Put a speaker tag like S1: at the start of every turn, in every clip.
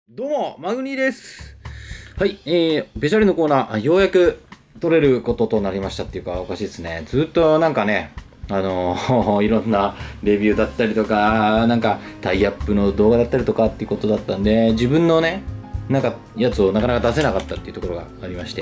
S1: どうも、マグニーです。はい、ベシャリのコーナー、ようやく撮れることとなりましたっていうか、おかしいですね。ずっとなんかね、いろんなレビューだったりとか、なんかタイアップの動画だったりとかっていうことだったんで、自分のね、なんかやつをなかなか出せなかったっていうところがありまして。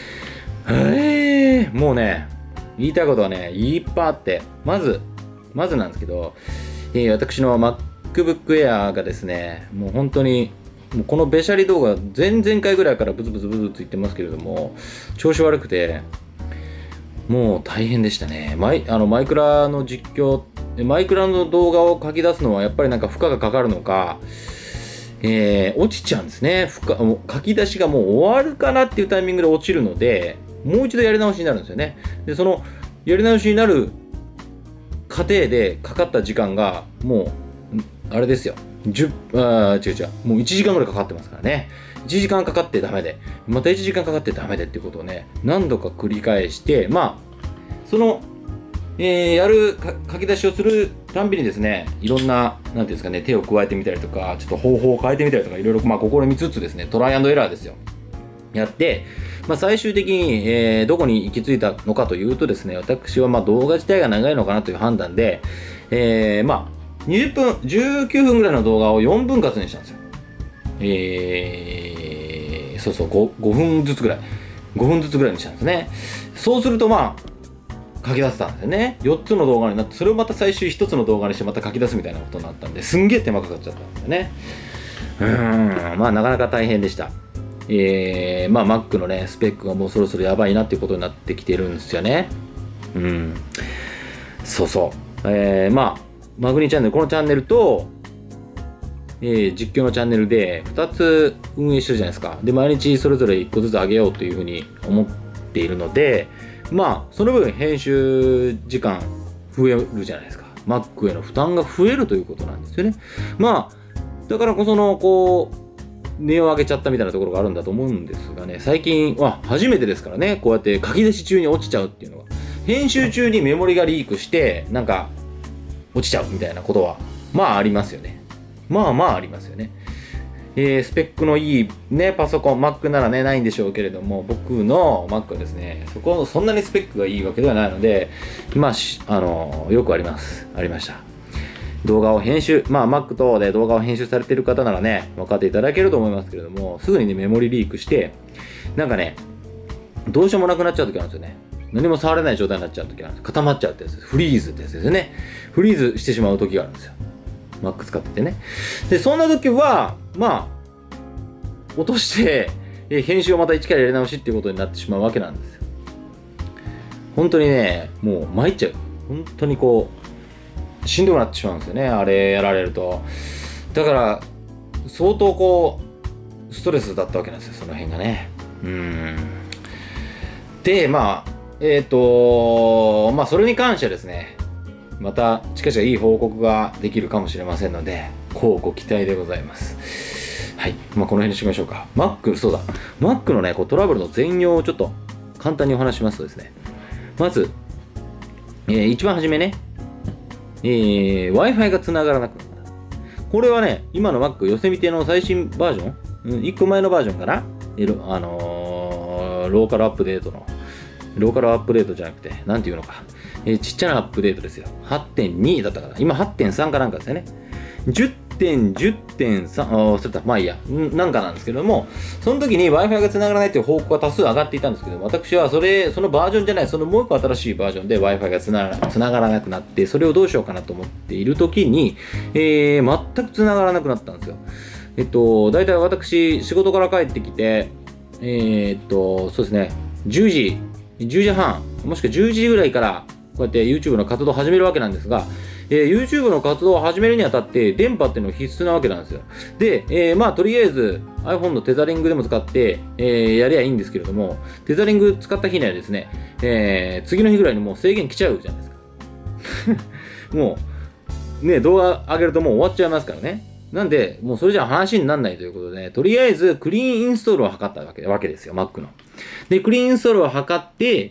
S1: もうね、言いたいことはね、いっぱいあって、まずなんですけど、私の MacBook Air がですね、もう本当に、もうこのべしゃり動画、前々回ぐらいからブツブツ言ってますけれども、調子悪くて、もう大変でしたね。マイクラの実況、マイクラの動画を書き出すのはやっぱりなんか負荷がかかるのか、落ちちゃうんですね。書き出しがもう終わるかなっていうタイミングで落ちるので、もう一度やり直しになるんですよね。で、そのやり直しになる過程でかかった時間がもうあれですよ。違う。もう1時間ぐらいかかってますからね。1時間かかってダメで、また1時間かかってダメでっていうことをね、何度か繰り返して、その、書き出しをするたんびにですね、いろんな、なんていうんですかね、手を加えてみたりとか、ちょっと方法を変えてみたりとか、いろいろ、試みつつですね、トライアンドエラーですよ。やって、最終的に、どこに行き着いたのかというとですね、私は動画自体が長いのかなという判断で、20分、19分ぐらいの動画を4分割にしたんですよ。5分ずつぐらい。5分ずつぐらいにしたんですね。そうすると書き出せたんですよね。4つの動画になって、それをまた最終1つの動画にしてまた書き出すみたいなことになったんで、すんげえ手間かかっちゃったんですよね。なかなか大変でした。Mac のね、スペックがもうそろそろやばいなっていうことになってきてるんですよね。マグニチャンネル、このチャンネルと、実況のチャンネルで2つ運営してるじゃないですか。で、毎日それぞれ1個ずつ上げようというふうに思っているので、その分編集時間増えるじゃないですか。Mac への負担が増えるということなんですよね。だからこその、値を上げちゃったみたいなところがあるんだと思うんですがね、最近は初めてですからね、こうやって書き出し中に落ちちゃうっていうのが。編集中にメモリがリークして、落ちちゃうみたいなことは、ありますよね。ありますよね。スペックのいいね、パソコン、Mac ならね、ないんでしょうけれども、僕の Mac はですね、そんなにスペックがいいわけではないので、よくありました。動画を編集、Mac 等で動画を編集されている方ならね、分かっていただけると思いますけれども、すぐにね、メモリリークして、どうしようもなくなっちゃう時あるんですよね。何も触れない状態になっちゃう時あるんです。固まっちゃうってやつです。フリーズってやつですよね。フリーズしてしまう時があるんですよ。Mac 使っててね。で、そんな時は、落として、編集をまた一からやり直しっていうことになってしまうわけなんですよ。本当にね、もう参っちゃう。本当にしんどくなってしまうんですよね。あれやられると。だから、相当ストレスだったわけなんですよ。その辺がね。で、それに関してはですね、また近々いい報告ができるかもしれませんので、ご期待でございます。はい。この辺にしましょうか。Mac のね、トラブルの全容をちょっと簡単にお話しますとですね、まず、一番初めね、Wi-Fi が繋がらなくなった。これはね、今の Mac ヨセミテの最新バージョン、1個前のバージョンかな、ローカルアップデートじゃなくて、なんていうのか。ちっちゃなアップデートですよ。8.2 だったかな。今 8.3 かなんかですよね。10.3、いいや。なんかなんですけども、その時に Wi-Fi が繋がらないという報告が多数上がっていたんですけど、私はそのバージョンじゃない、そのもう一個新しいバージョンで Wi-Fi が繋がらなくなって、それをどうしようかなと思っている時に、全く繋がらなくなったんですよ。大体私、仕事から帰ってきて、そうですね、10時半、もしくは10時ぐらいから、こうやって YouTube の活動を始めるわけなんですが、YouTube の活動を始めるにあたって電波っていうのは必須なわけなんですよ。で、とりあえず iPhone のテザリングでも使って、やりゃいいんですけれども、テザリング使った日にはですね、次の日ぐらいにもう制限来ちゃうじゃないですか。もう、ね、動画上げるともう終わっちゃいますからね。なんで、もうそれじゃ話にならないということで、ね、とりあえずクリーンインストールを図ったわけですよ、Mac の。で、クリーンインストールを図って、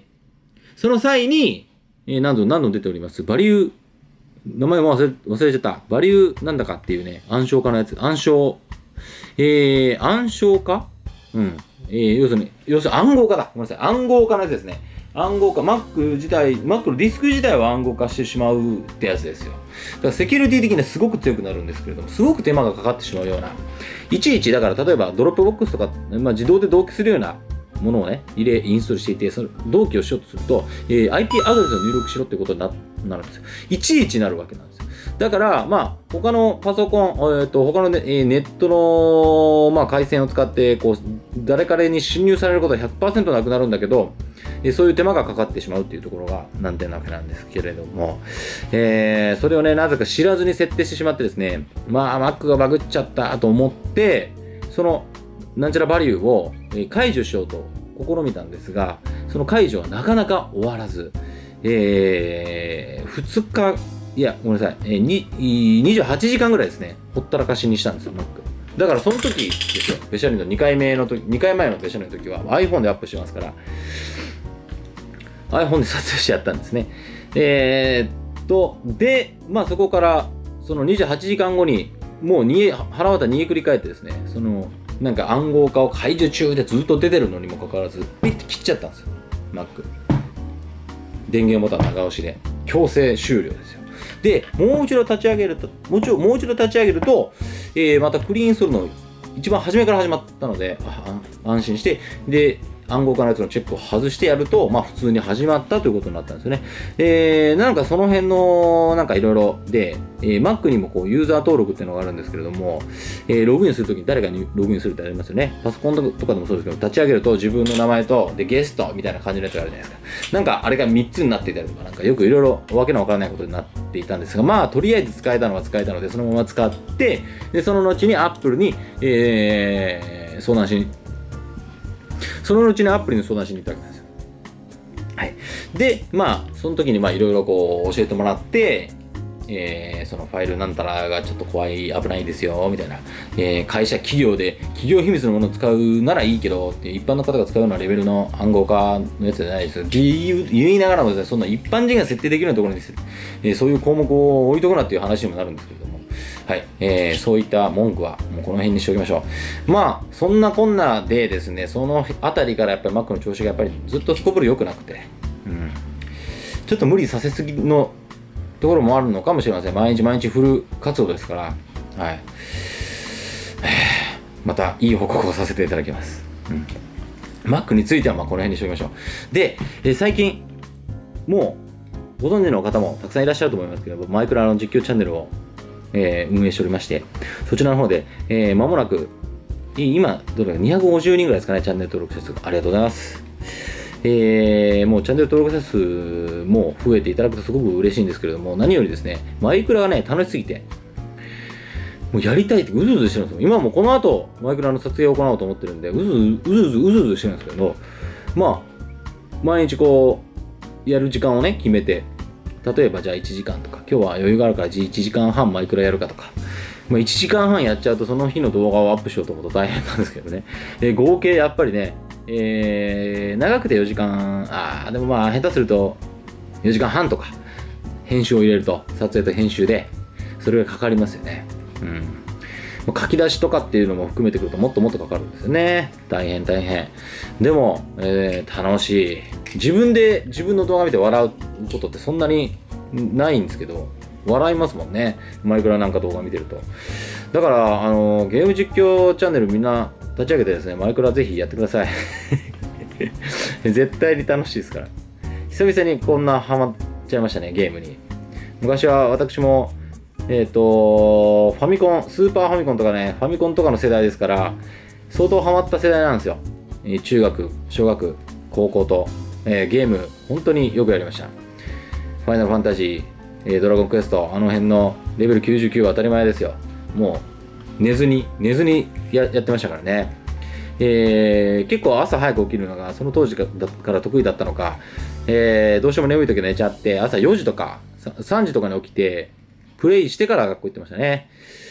S1: その際に、何度出ております、バリュー、名前も忘れちゃった。バリューなんだかっていうね、暗証化のやつ。暗証暗証化、うん。要するに暗号化だ。ごめんなさい。暗号化のやつですね。暗号化、Mac 自体、Mac のディスク自体は暗号化してしまうってやつですよ。だからセキュリティ的にはすごく強くなるんですけれども、すごく手間がかかってしまうような。いちいち、だから例えばドロップボックスとか、自動で同期するようなものをね、インストールしていて、その同期をしようとすると、IP アドレスを入力しろってことになるんですよ。いちいちなるわけなんですよ。だから、他のパソコン、他の、ネットの、回線を使って、誰かに侵入されることは 100% なくなるんだけど、そういう手間がかかってしまうっていうところが難点なわけなんですけれども、それをね、なぜか知らずに設定してしまってですね、Mac がバグっちゃったと思って、その、なんちゃらバリューを解除しようと試みたんですが、その解除はなかなか終わらず、2日、いや、ごめんなさい、28時間ぐらいですね、ほったらかしにしたんですよ、Mac。だからその時ですよ、ベシャリの2回前のベシャリの時は iPhone でアップしてますから、iPhone で撮影してやったんですね。で、そこから、その28時間後に、もう腹渡逃げくり返ってですね、なんか暗号化を解除中でずっと出てるのにもかかわらず、ピッて切っちゃったんですよ、Mac。電源ボタン長押しで、強制終了ですよ。で、もう一度立ち上げると、またクリーンするの一番初めから始まったので、安心して、で、暗号化のやつのチェックを外してやると、普通に始まったということになったんですよね。なんかその辺の、なんかいろいろで、Mac にもユーザー登録っていうのがあるんですけれども、ログインするときに誰かにログインするってありますよね。パソコンとかでもそうですけど、立ち上げると自分の名前と、で、ゲストみたいな感じのやつがあるじゃないですか。なんかあれが3つになっていたりとか、なんかよくいろいろわけのわからないことになっていたんですが、とりあえず使えたのは使えたので、そのまま使って、で、その後に Apple に、そのうちにアプリに相談しに行ったわけなんですよ。はい。で、その時にいろいろ教えてもらって、そのファイルなんたらがちょっと危ないですよ、みたいな。企業で、企業秘密のものを使うならいいけど、って一般の方が使うようなレベルの暗号化のやつじゃないですよ。言いながらもですね、そんな一般人が設定できるようなところにそういう項目を置いとくなっていう話にもなるんですけれども、はい、そういった文句はもうこの辺にしておきましょう。そんなこんなでですね、そのあたりからやっぱり Mac の調子がやっぱりずっとすこぶる良くなくて、ちょっと無理させすぎのところもあるのかもしれません。毎日フル活動ですから、はい。またいい報告をさせていただきます。Mac についてはこの辺にしておきましょう。で、最近、もうご存知の方もたくさんいらっしゃると思いますけど、マイクラの実況チャンネルを運営しておりまして、そちらの方で、間もなく、今、どれか250人ぐらいですかね、チャンネル登録者数が。ありがとうございます。もうチャンネル登録者数も増えていただくとすごく嬉しいんですけれども、何よりですね、マイクラがね、楽しすぎて、もうやりたいってうずうずしてるんですよ。今もこの後、マイクラの撮影を行おうと思ってるんで、うずうずしてるんですけど、毎日やる時間をね、決めて、例えばじゃあ1時間とか、今日は余裕があるから1時間半マイクラやるかとか、1時間半やっちゃうとその日の動画をアップしようと思うと大変なんですけどね。合計やっぱりね、長くて4時間、でも下手すると4時間半とか、編集を入れると、撮影と編集で、それがかかりますよね。書き出しとかっていうのも含めてくるともっともっとかかるんですよね。大変。でも、楽しい。自分で自分の動画見て笑うことってそんなにないんですけど、笑いますもんね。マイクラなんか動画見てると。だから、ゲーム実況チャンネルみんな立ち上げてですね、マイクラぜひやってください。絶対に楽しいですから。久々にこんなハマっちゃいましたね、ゲームに。昔は私も、ファミコン、スーパーファミコンとかね、ファミコンとかの世代ですから、相当ハマった世代なんですよ。中学、小学、高校と、ゲーム、本当によくやりました。ファイナルファンタジー、ドラゴンクエスト、あの辺のレベル99は当たり前ですよ。もう、寝ずにやってましたからね。結構朝早く起きるのが、その当時から得意だったのか、どうしても眠い時は寝ちゃって、朝4時とか3時とかに起きて、プレイしてから学校行ってましたね。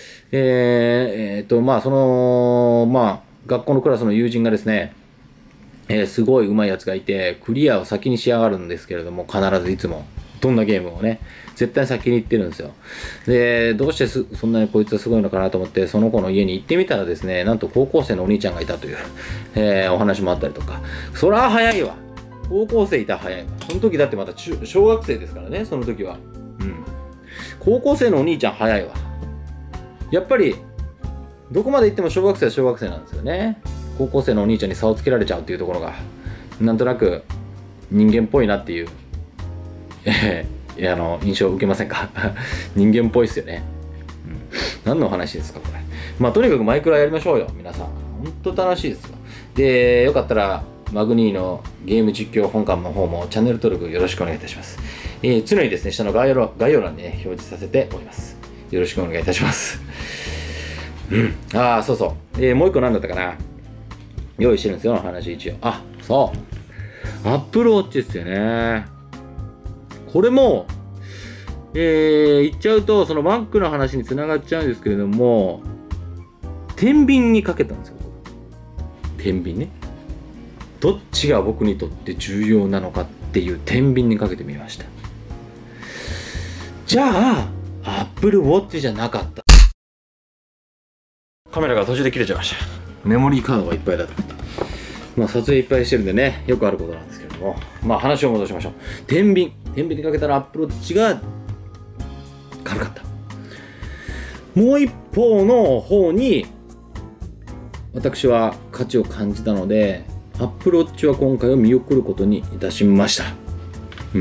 S1: 学校のクラスの友人がですね、すごい上手いやつがいて、クリアを先にしやがるんですけれども、必ずいつも。 どんなゲームをね、絶対先に行ってるんですよ。で、どうしてそんなにこいつはすごいのかなと思って、その子の家に行ってみたらですね、なんと高校生のお兄ちゃんがいたという、お話もあったりとか、そりゃ早いわ。高校生いたら早いわ。その時だってまだ小学生ですからね、その時は。うん。高校生のお兄ちゃん早いわ。やっぱり、どこまで行っても小学生は小学生なんですよね。高校生のお兄ちゃんに差をつけられちゃうっていうところが、なんとなく人間っぽいなっていう、印象を受けませんか？人間っぽいっすよね。うん。何の話ですか、これ。まあ、とにかくマイクラやりましょうよ、皆さん。ほんと楽しいですよ。で、よかったら、マグニーのゲーム実況本館の方もチャンネル登録よろしくお願いいたします。常にですね、下の概要欄に、ね、表示させております。よろしくお願いいたします。うん。ああ、そうそう。もう一個何だったかな。用意してるんですよ、話一応。あ、そう。Apple Watch ですよね。これも、言っちゃうと、その Mac の話につながっちゃうんですけれども、天秤にかけたんですよ。天秤ね。どっちが僕にとって重要なのかっていう天秤にかけてみました。じゃあ、Apple Watch じゃなかった。カメラが途中で切れちゃいました。メモリーカードがいっぱいだと。まあ撮影いっぱいしてるんでね、よくあることなんですけれども、まあ話を戻しましょう。天秤にかけたら Apple Watch が軽かった。もう一方の方に私は価値を感じたので、Apple Watch は今回は見送ることにいたしました。うん。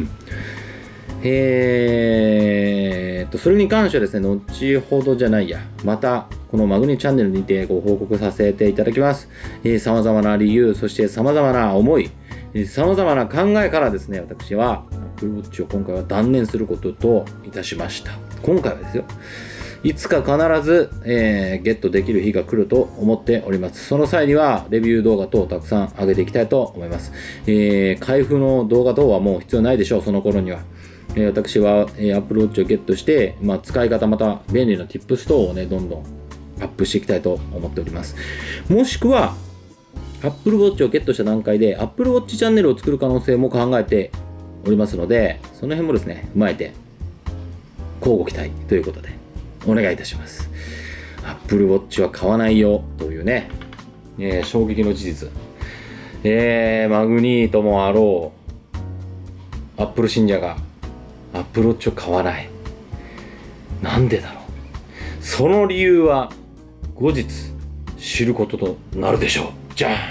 S1: それに関してはですね、後ほどじゃないや、またこのマグニチャンネルにてご報告させていただきます。様々な理由、そして様々な思い、様々な考えからですね、私は Apple Watch を今回は断念することといたしました。今回はですよ。いつか必ず、ゲットできる日が来ると思っております。その際にはレビュー動画等をたくさん上げていきたいと思います。開封の動画等はもう必要ないでしょう、その頃には。私は、Apple Watch をゲットして、使い方また便利な Tips 等をね、どんどんアップしていきたいと思っております。もしくは、Apple Watch をゲットした段階で Apple Watch チャンネルを作る可能性も考えておりますので、その辺もですね、踏まえて、乞うご期待ということで、お願いいたします。Apple Watch は買わないよというね、衝撃の事実。マグニートもあろう、Apple 信者が Apple Watch を買わない。なんでだろう。その理由は後日知ることとなるでしょう。じゃ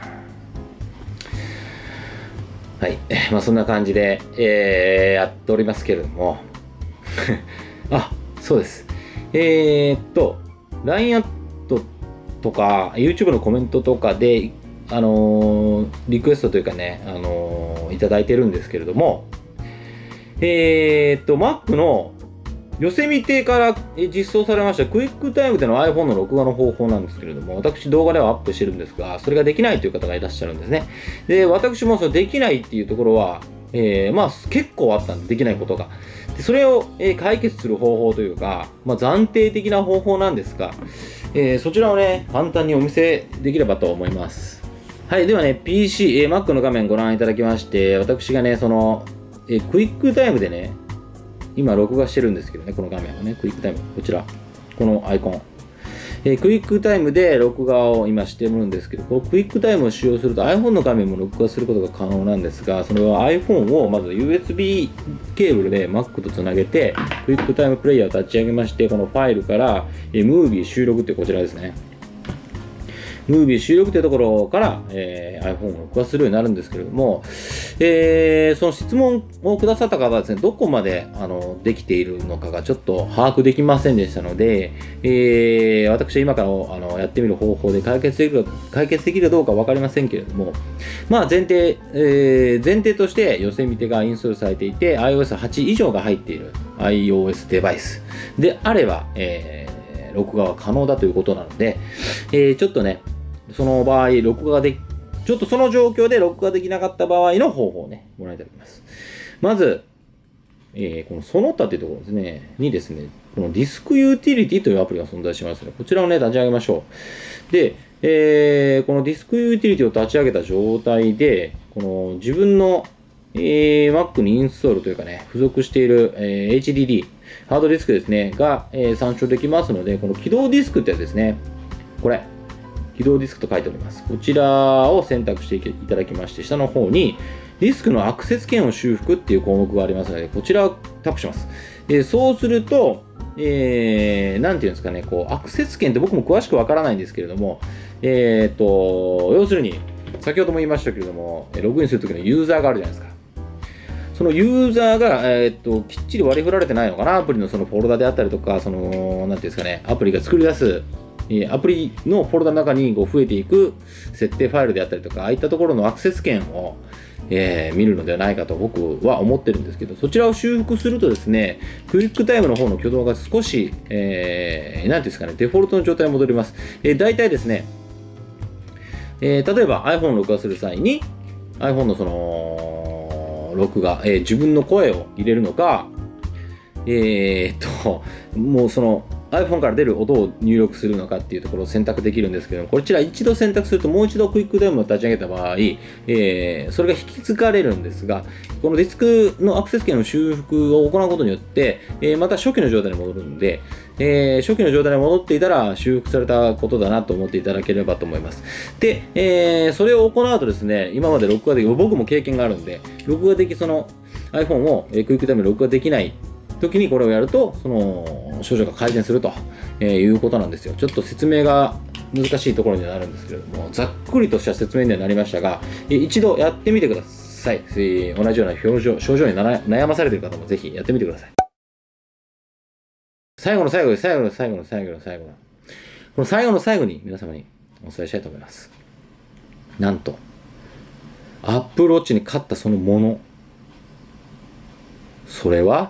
S1: あ。はい。そんな感じで、やっておりますけれども。あ、そうです。LINE アットとか、YouTube のコメントとかで、リクエストというかね、いただいてるんですけれども、Mac のヨセミテから実装されましたクイックタイムでの iPhone の録画の方法なんですけれども、私動画ではアップしてるんですが、それができないという方がいらっしゃるんですね。で、私もそのできないっていうところは、結構あったんで、できないことが。でそれを、解決する方法というか、暫定的な方法なんですが、そちらをね、簡単にお見せできればと思います。はい、ではね、Mac の画面ご覧いただきまして、私がね、その、クイックタイムでね、今録画してるんですけどね、この画面をね、クイックタイム、こちら、このアイコン。クイックタイムで録画を今してるんですけど、このクイックタイムを使用すると iPhone の画面も録画することが可能なんですが、それは iPhone をまず USB ケーブルで Mac とつなげて、クイックタイムプレイヤーを立ち上げまして、このファイルから、Movie 収録ってこちらですね。ムービー収録というところから、iPhone を録画するようになるんですけれども、その質問をくださった方はですね、どこまでできているのかがちょっと把握できませんでしたので、私は今からやってみる方法で解決できるかどうか分かりませんけれども、前提としてヨセミテがインストールされていて iOS8 以上が入っている iOS デバイスであれば、録画は可能だということなので、ちょっとね、その場合、ちょっとその状況で録画できなかった場合の方法をね、ご覧いただきます。まず、このその他というところですね、にですね、このディスクユーティリティというアプリが存在しますので、こちらをね、立ち上げましょう。で、このディスクユーティリティを立ち上げた状態で、この自分の Mac にインストールというかね、付属している、HDD、ハードディスクですね、が、参照できますので、この起動ディスクってやつですね。これ。起動ディスクと書いております。こちらを選択していただきまして、下の方に、ディスクのアクセス権を修復っていう項目がありますので、こちらをタップします。そうすると、なんていうんですかね、こう、アクセス権って僕も詳しくわからないんですけれども、要するに、先ほども言いましたけれども、ログインするときのユーザーがあるじゃないですか。そのユーザーが、きっちり割り振られてないのかな、アプリのそのフォルダであったりとか、なんていうんですかね、アプリが作り出す、アプリのフォルダの中に増えていく設定ファイルであったりとか、ああいったところのアクセス権を、見るのではないかと僕は思ってるんですけど、そちらを修復するとですね、クイックタイムの方の挙動が少し、なんていうんですかね、デフォルトの状態に戻ります。大体ですね、例えば iPhone を録画する際に iPhone のその録画、自分の声を入れるのか、もうその iPhone から出る音を入力するのかっていうところを選択できるんですけども、こちら一度選択するともう一度クイックタイムを立ち上げた場合、それが引き継がれるんですが、このディスクのアクセス権の修復を行うことによって、また初期の状態に戻るんで、初期の状態に戻っていたら修復されたことだなと思っていただければと思います。で、それを行うとですね、今まで録画でき、僕も経験があるんで、録画でき、その iPhone をクイックタイムで録画できない時にこれをやると、その症状が改善するということなんですよ。ちょっと説明が難しいところにはなるんですけれども、ざっくりとした説明にはなりましたが、一度やってみてください。同じような症状に悩まされている方もぜひやってみてください。最後の最後に皆様にお伝えしたいと思います。なんと、Apple Watch に勝ったそのもの、それは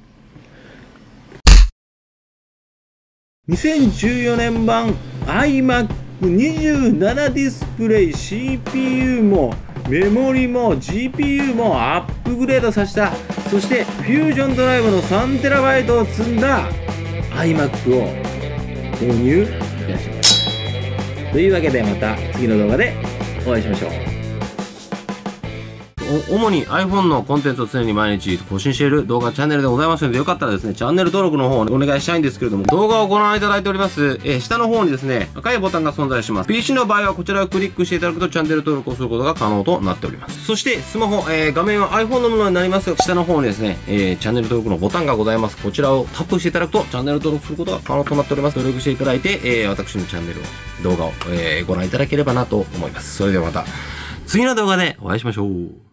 S1: 2014年版 iMac27 ディスプレイ CPU もメモリも GPU もアップグレードさせた、そしてフュージョンドライブの 3TB を積んだ iMac を購入いたします。というわけでまた次の動画でお会いしましょう。主に iPhone のコンテンツを常に毎日更新している動画チャンネルでございますので、よかったらですね、チャンネル登録の方をお願いしたいんですけれども、動画をご覧いただいております、下の方にですね、赤いボタンが存在します。PC の場合はこちらをクリックしていただくとチャンネル登録をすることが可能となっております。そしてスマホ、画面は iPhone のものになりますが、下の方にですね、チャンネル登録のボタンがございます。こちらをタップしていただくとチャンネル登録することが可能となっております。登録していただいて、私のチャンネルを、動画を、ご覧いただければなと思います。それではまた次の動画でお会いしましょう。